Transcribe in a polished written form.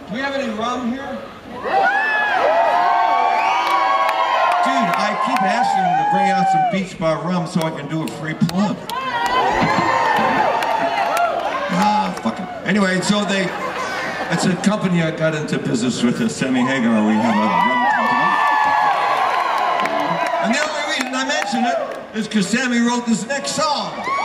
Do we have any rum here? Dude, I keep asking them to bring out some Beach Bar rum so I can do a free plug. Fuck it. Anyway, so it's a company I got into business with, Sammy Hagar. We have a rum company. And the only reason I mention it is because Sammy wrote this next song.